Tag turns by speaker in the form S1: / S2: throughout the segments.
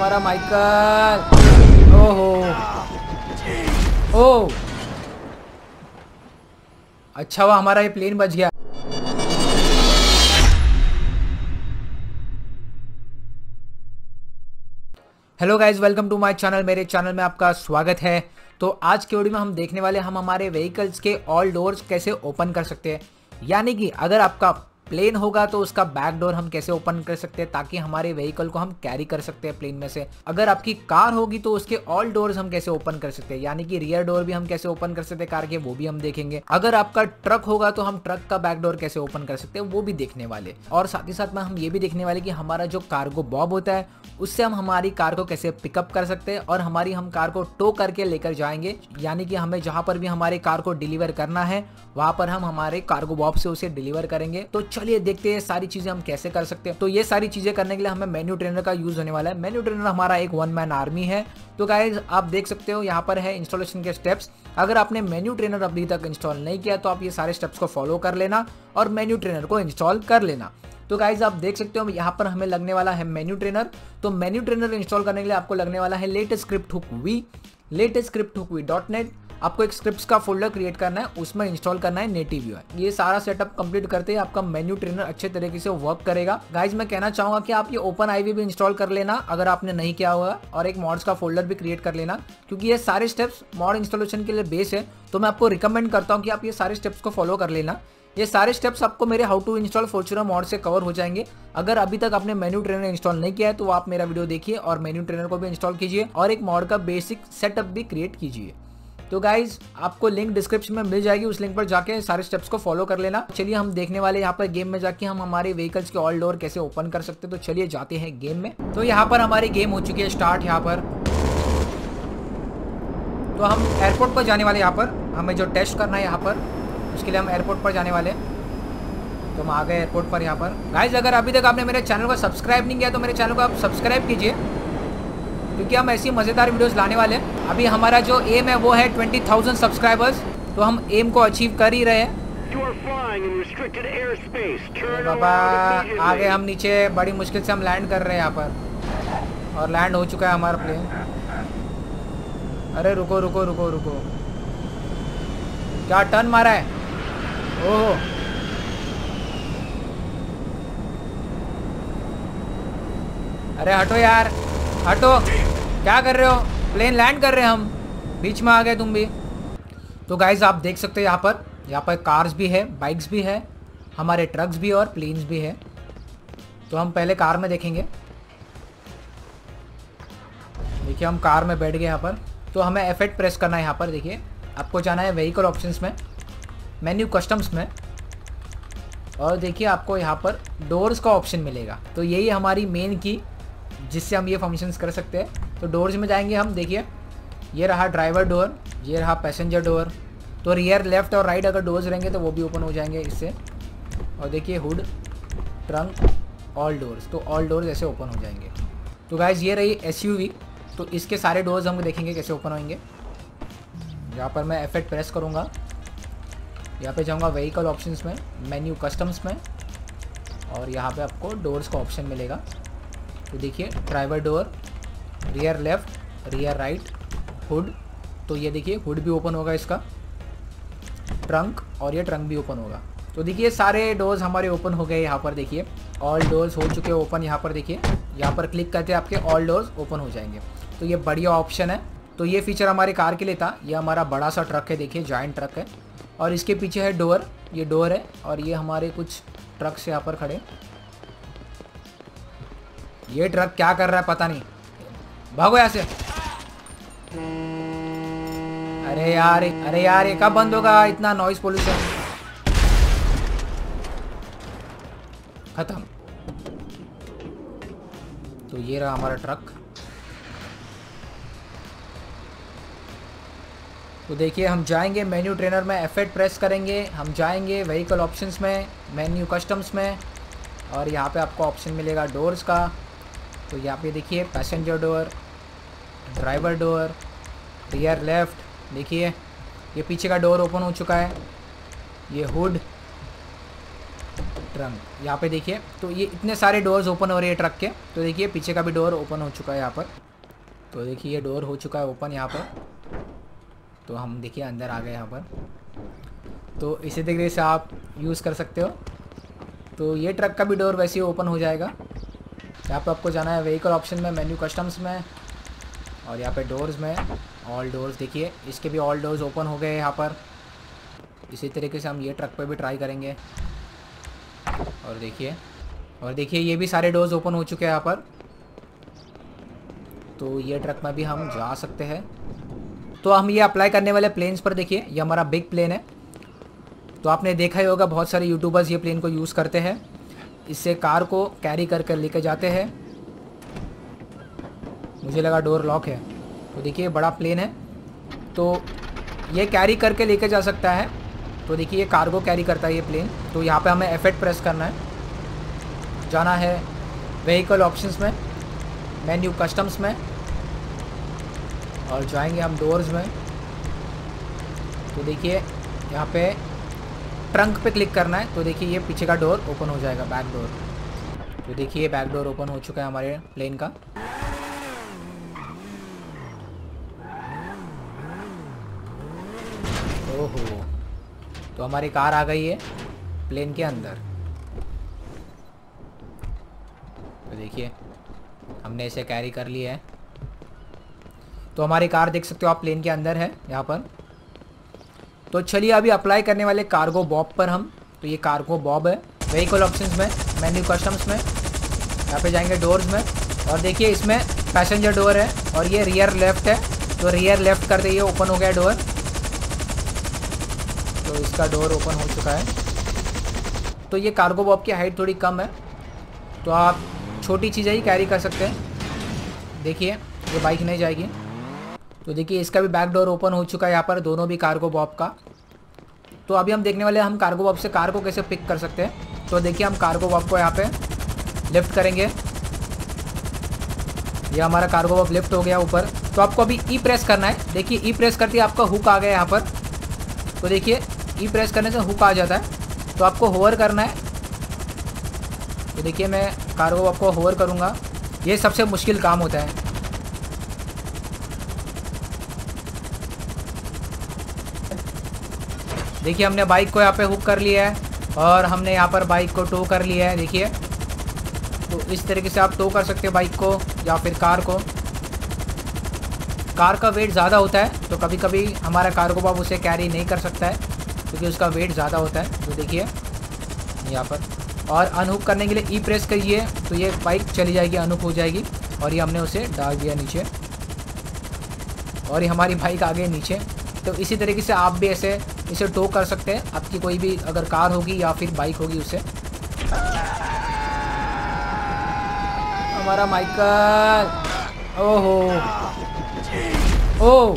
S1: हमारा माइकल। ओहो, ओ अच्छा हुआ हमारा ये प्लेन बच गया। Hello guys, welcome to my channel. मेरे चैनल में आपका स्वागत है। तो आज के वीडियो में हम देखने वाले हम हमारे व्हीकल्स के ऑल डोर्स कैसे ओपन कर सकते हैं। यानी कि अगर आपका प्लेन होगा तो उसका बैक डोर हम कैसे ओपन कर सकते हैं ताकि हमारे व्हीकल को हम कैरी कर सकते हैं प्लेन में से। अगर आपकी कार होगी तो उसके ऑल डोर्स हम कैसे ओपन कर सकते हैं, यानी कि रियर डोर भी हम कैसे ओपन कर सकते हैं कार के, वो भी हम देखेंगे। अगर आपका ट्रक होगा तो हम ट्रक का बैक डोर कैसे ओपन कर सकते हैं, वो भी देखने वाले। और साथ ही साथ में हम ये भी देखने वाले कि हमारा जो कार्गो बॉब होता है उससे हम हमारी कार को कैसे पिकअप कर सकते हैं और हम कार को टो करके लेकर जाएंगे। यानी कि हमें जहां पर भी हमारे कार को डिलीवर करना है वहां पर हम हमारे कार्गो बॉब से उसे डिलीवर करेंगे। तो चलिए देखते हैं सारी चीजें हम कैसे कर सकते हैं। तो ये सारी चीजें करने के लिए हमें मेन्यू ट्रेनर का यूज होने वाला है। मेन्यू ट्रेनर हमारा एक वन मैन आर्मी है। तो गाइज आप देख सकते हो यहाँ पर है इंस्टॉलेशन के स्टेप्स। अगर आपने मेन्यू ट्रेनर अभी तक इंस्टॉल नहीं किया तो आप ये सारे स्टेप्स को फॉलो कर लेना और मेन्यू ट्रेनर को इंस्टॉल कर लेना। तो गाइज आप देख सकते हो यहाँ पर हमें लगने वाला है मेन्यू ट्रेनर। तो मेन्यू ट्रेनर इंस्टॉल करने के लिए आपको लगने वाला है latest script hook V, latest script hook वी.net। आपको एक स्क्रिप्ट्स का फोल्डर क्रिएट करना है, उसमें इंस्टॉल करना है नेटिव यूआई। ये सारा सेटअप कंप्लीट करते ही आपका मेन्यू ट्रेनर अच्छे तरीके से वर्क करेगा। गाइज मैं कहना चाहूंगा कि आप ये ओपन आईवी भी इंस्टॉल कर लेना अगर आपने नहीं किया हुआ, और एक मॉड्स का फोल्डर भी क्रिएट कर लेना, क्योंकि ये सारे स्टेप्स मॉड इंस्टॉलेशन के लिए बेस है। तो मैं आपको रिकमेंड करता हूँ कि आप ये सारे स्टेप्स को फॉलो कर लेना। ये सारे स्टेप्स आपको मेरे how to install Fortuner mod से कवर हो जाएंगे। अगर अभी तक आपने मेन्यू ट्रेनर इंस्टॉल नहीं किया है तो आप मेरा वीडियो देखिए और मेन्यू ट्रेनर को भी इंस्टॉल कीजिए और एक मॉड का बेसिक सेटअप भी क्रिएट कीजिए। तो गाइज आपको लिंक डिस्क्रिप्शन में मिल जाएगी, उस लिंक पर जाके सारे स्टेप्स को फॉलो कर लेना। चलिए हम देखने वाले यहाँ पर गेम में जाके हम हमारे व्हीकल्स के ऑल डोर कैसे ओपन कर सकते हैं। तो चलिए जाते हैं गेम में। तो यहाँ पर हमारी गेम हो चुकी है स्टार्ट। यहाँ पर तो हम एयरपोर्ट पर जाने वाले। यहाँ पर हमें जो टेस्ट करना है यहाँ पर उसके लिए हम एयरपोर्ट पर जाने वाले। तो हम आ गए एयरपोर्ट पर। यहाँ पर गाइज अगर अभी तक आपने मेरे चैनल को सब्सक्राइब नहीं किया तो मेरे चैनल को आप सब्सक्राइब कीजिए, क्योंकि हम ऐसी मज़ेदार वीडियोस लाने वाले हैं। अभी हमारा जो एम है वो है 20,000 सब्सक्राइबर्स। तो हम एम को अचीव कर ही रहे हैं। बाबा आगे हम नीचे बड़ी मुश्किल से हम लैंड कर रहे हैं यहाँ पर, और लैंड हो चुका है हमारा प्लेन। अरे रुको रुको रुको रुको, क्या टर्न मारा है। ओहो अरे हटो यार, हटो, क्या कर रहे हो। प्लेन लैंड कर रहे हैं हम, बीच में आ गए तुम भी। तो गाइज आप देख सकते हो यहाँ पर कार्स भी है, बाइक्स भी है, हमारे ट्रक्स भी और प्लेन्स भी है। तो हम पहले कार में देखेंगे। देखिए हम कार में बैठ गए यहाँ पर। तो हमें F8 प्रेस करना है। यहाँ पर देखिए आपको जाना है व्हीकल ऑप्शंस में, मेन्यू कस्टम्स में, और देखिए आपको यहाँ पर डोर्स का ऑप्शन मिलेगा। तो यही हमारी मेन की जिससे हम ये फंक्शंस कर सकते हैं। तो डोर्स में जाएंगे हम। देखिए ये रहा ड्राइवर डोर, ये रहा पैसेंजर डोर। तो रियर लेफ्ट और राइट अगर डोर्स रहेंगे तो वो भी ओपन हो जाएंगे इससे। और देखिए हुड, ट्रंक, ऑल डोर्स। तो ऑल डोर्स ऐसे ओपन हो जाएंगे। तो गाइज ये रही SUV। तो इसके सारे डोर्स हम देखेंगे कैसे ओपन होंगे। यहाँ पर मैं F8 प्रेस करूँगा, यहाँ पे जाऊँगा व्हीकल ऑप्शंस में, मेन्यू कस्टम्स में, और यहाँ पे आपको डोर्स का ऑप्शन मिलेगा। तो देखिए driver door, rear left, rear right, hood. तो ये देखिए हुड भी ओपन होगा इसका, ट्रंक, और ये ट्रंक भी ओपन होगा। तो देखिए सारे डोर्स हमारे ओपन हो गए। यहाँ पर देखिए ऑल डोर्स हो चुके ओपन। यहाँ पर देखिए, यहाँ पर क्लिक करके आपके ऑल डोर्स ओपन हो जाएंगे। तो ये बढ़िया ऑप्शन है। तो ये फीचर हमारे कार के लिए था। ये हमारा बड़ा सा ट्रक है, देखिए जायंट ट्रक है, और इसके पीछे है डोर, ये डोर है, और ये हमारे कुछ ट्रक्स यहाँ पर खड़े। ये ट्रक क्या कर रहा है पता नहीं, भागो यहाँ से। अरे यार ये कब बंद होगा, इतना नॉइस पोल्यूशन। खत्म। तो ये रहा हमारा ट्रक। तो देखिए हम जाएंगे मेन्यू ट्रेनर में, F8 प्रेस करेंगे, हम जाएंगे व्हीकल ऑप्शंस में, मेन्यू कस्टम्स में, और यहाँ पे आपको ऑप्शन मिलेगा डोर्स का। तो यहाँ पे देखिए passenger door, driver door, rear left. देखिए ये पीछे का डोर ओपन हो चुका है, ये हुड, ट्रंक यहाँ पे देखिए, तो ये इतने सारे डोर्स ओपन हो रहे हैं ट्रक के। तो देखिए पीछे का भी डोर ओपन हो चुका है यहाँ पर। तो देखिए ये डोर हो चुका है ओपन यहाँ पर। तो हम देखिए अंदर आ गए यहाँ पर। तो इसी तरीके से आप यूज़ कर सकते हो। तो ये ट्रक का भी डोर वैसे ही ओपन हो जाएगा। यहाँ पर आपको जाना है व्हीकल ऑप्शन में, मेन्यू कस्टम्स में, और यहाँ पे डोर्स में ऑल डोर्स। देखिए इसके भी ऑल डोर्स ओपन हो गए यहाँ पर। इसी तरीके से हम ये ट्रक पे भी ट्राई करेंगे। और देखिए ये भी सारे डोर्स ओपन हो चुके हैं यहाँ पर। तो ये ट्रक में भी हम जा सकते हैं। तो हम ये अप्लाई करने वाले प्लेन्स पर देखिए, ये हमारा बिग प्लेन है। तो आपने देखा ही होगा बहुत सारे यूट्यूबर्स ये प्लेन को यूज़ करते हैं। इससे कार को कैरी कर कर लेके जाते हैं। मुझे लगा डोर लॉक है। तो देखिए बड़ा प्लेन है, तो ये कैरी करके लेके जा सकता है। तो देखिए ये कार्गो कैरी करता है ये प्लेन। तो यहाँ पे हमें F8 प्रेस करना है, जाना है व्हीकल ऑप्शंस में, मेन्यू कस्टम्स में, और जाएंगे हम डोर्स में। तो देखिए यहाँ पे ट्रंक पे क्लिक करना है। तो देखिए ये पीछे का डोर ओपन हो जाएगा, बैक डोर। तो देखिए बैक डोर ओपन हो चुका है हमारे प्लेन का। ओहो, तो हमारी कार आ गई है प्लेन के अंदर। तो देखिए हमने इसे कैरी कर लिया है। तो हमारी कार देख सकते हो आप प्लेन के अंदर है यहाँ पर। तो चलिए अभी अप्लाई करने वाले कार्गो बॉब पर हम। तो ये कार्गो बॉब है, व्हीकल ऑप्शंस में, मेन्यू कस्टम्स में, यहाँ पे जाएंगे डोर्स में। और देखिए इसमें पैसेंजर डोर है और ये रियर लेफ्ट है। तो रियर लेफ्ट कर दिए, ओपन हो गया डोर। तो इसका डोर ओपन हो चुका है। तो ये कार्गो बॉब की हाइट थोड़ी कम है, तो आप छोटी चीज़ें ही कैरी कर सकते हैं। देखिए ये बाइक नहीं जाएगी। तो देखिए इसका भी बैक डोर ओपन हो चुका है यहाँ पर, दोनों भी कार्गो बॉब का। तो अभी हम देखने वाले हैं हम कार्गो बॉब से कार को कैसे पिक कर सकते हैं। तो देखिए हम कार्गो बॉब को यहाँ पे लिफ्ट करेंगे। ये हमारा कार्गो बॉब लिफ्ट हो गया ऊपर। तो आपको अभी ई प्रेस करना है। देखिए ई प्रेस करते ही आपका हुक आ गया यहाँ पर। तो देखिए ई प्रेस करने से हुक आ जाता है। तो आपको होवर करना है। तो देखिए मैं कार्गो बॉब को होवर करूँगा। ये सबसे मुश्किल काम होता है। देखिए हमने बाइक को यहाँ पे हुक कर लिया है और हमने यहाँ पर बाइक को टो कर लिया है। देखिए तो इस तरीके से आप टो कर सकते हैं बाइक को या फिर कार को। कार का वेट ज़्यादा होता है तो कभी कभी हमारा कार्गो बॉब उसे कैरी नहीं कर सकता है क्योंकि उसका वेट ज़्यादा होता है। तो देखिए यहाँ पर, और अनहुक करने के लिए ई प्रेस करिए तो ये बाइक चली जाएगी, अनहुक हो जाएगी। और ये हमने उसे डाल दिया नीचे और ये हमारी बाइक आ गई नीचे। तो इसी तरीके से आप भी ऐसे इसे टो कर सकते हैं। आपकी कोई भी अगर कार होगी या फिर बाइक होगी उसे। हमारा माइकल, ओहो ओ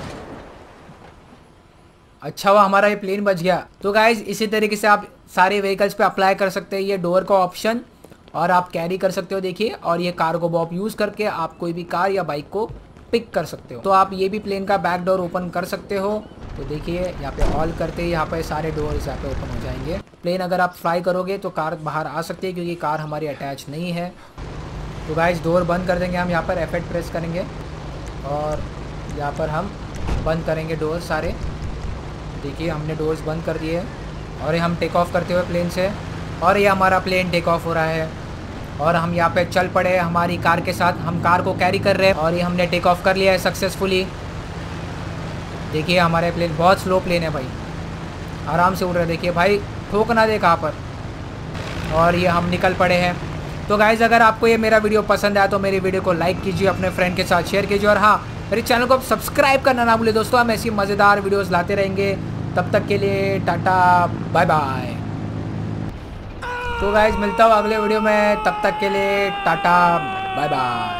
S1: अच्छा हुआ हमारा ये प्लेन बच गया। तो गाइज इसी तरीके से आप सारे व्हीकल्स पे अप्लाई कर सकते हैं ये डोर का ऑप्शन, और आप कैरी कर सकते हो। देखिए और ये कार्गो बॉब यूज़ करके आप कोई भी कार या बाइक को पिक कर सकते हो। तो आप ये भी प्लेन का बैक डोर ओपन कर सकते हो। तो देखिए यहाँ पे ऑल करते ही यहाँ पे सारे डोर्स यहाँ पे ओपन हो जाएंगे। प्लेन अगर आप फ्लाई करोगे तो कार बाहर आ सकती है क्योंकि कार हमारी अटैच नहीं है। तो गाइज डोर बंद कर देंगे हम। यहाँ पर F8 प्रेस करेंगे और यहाँ पर हम बंद करेंगे डोर सारे। देखिए हमने डोर्स बंद कर दिए और ये हम टेक ऑफ करते हुए प्लेन से, और ये हमारा प्लेन टेक ऑफ हो रहा है और हम यहाँ पे चल पड़े हमारी कार के साथ। हम कार को कैरी कर रहे हैं और ये हमने टेक ऑफ कर लिया है सक्सेसफुली। देखिए हमारे प्लेन बहुत स्लो प्लेन है भाई, आराम से उड़ रहा है। देखिए भाई ठोक ना दे कहाँ पर। और ये हम निकल पड़े हैं। तो गाइज़ अगर आपको ये मेरा वीडियो पसंद आया तो मेरी वीडियो को लाइक कीजिए, अपने फ्रेंड के साथ शेयर कीजिए, और हाँ मेरे चैनल को सब्सक्राइब करना ना भूलिए दोस्तों। हम ऐसी मज़ेदार वीडियोस लाते रहेंगे। तब तक के लिए टाटा बाय बाय। तो गाइज़ मिलता हूँ अगले वीडियो में, तब तक के लिए टाटा बाय बाय।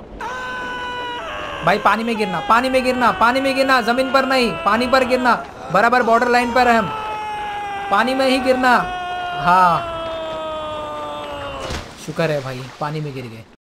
S1: भाई पानी में गिरना, पानी में गिरना, पानी में गिरना, ज़मीन पर नहीं, पानी पर गिरना। बराबर बॉर्डर लाइन पर है हम, पानी में ही गिरना। हाँ शुक्र है भाई पानी में गिर गए।